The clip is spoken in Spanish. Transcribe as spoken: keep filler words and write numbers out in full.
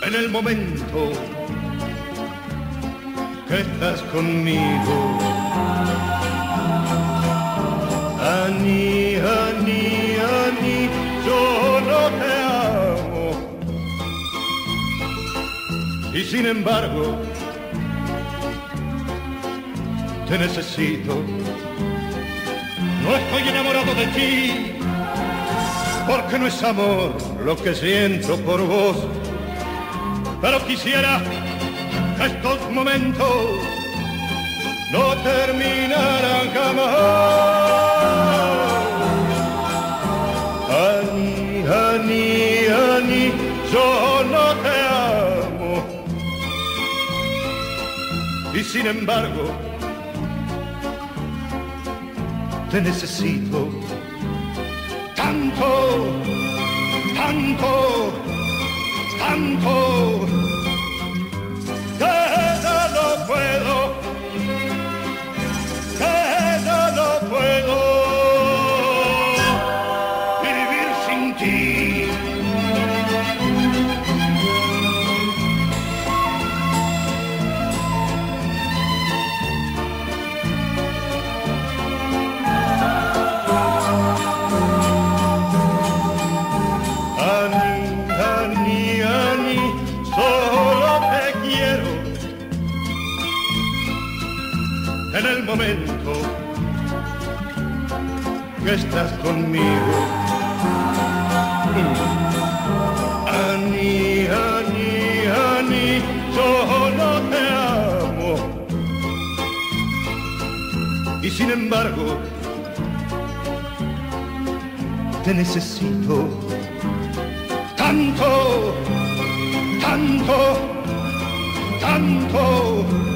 en el momento que estás conmigo. Ani, Ani, Ani, yo no te amo. Y sin embargo, te necesito. No estoy enamorado de ti, porque no es amor lo que siento por vos. Pero quisiera que estos momentos no terminaran jamás. Ani, Ani, Ani, yo no te amo. Y sin embargo, te necesito tanto, tanto, tanto, que ya no puedo, que ya no puedo vivir sin ti. En el momento que estás conmigo. Ani, Ani, Ani, yo no te amo. Y sin embargo, te necesito tanto, tanto, tanto.